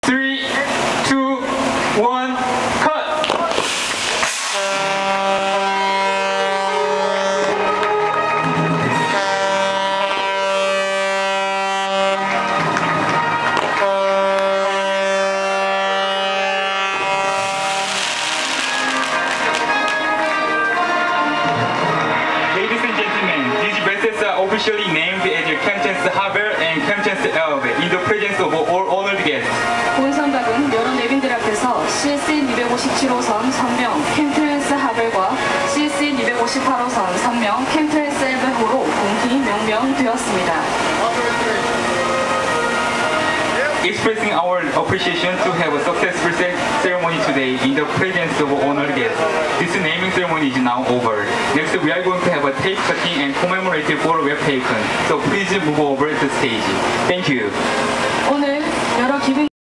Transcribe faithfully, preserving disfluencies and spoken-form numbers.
three, two, one, cut! Ladies and gentlemen, these dresses are officially named as Chemchance Haber and Chemchance Elbe in the presence of all honored guests. 본선각은 여러 내빈들 앞에서 씨에스엔 이백오십칠 호선 선 명 캠트랜스 하벨과 씨에스엔 이백오십팔 호선 선 명 캠트랜스 엘베호로 공히 명명되었습니다. Expressing our appreciation to have a successful ceremony today in the presence of honored guests. This naming ceremony is now over. Next, we are going to have a tape cutting and commemorative photo web taken. So please move over the stage. Thank you. 오늘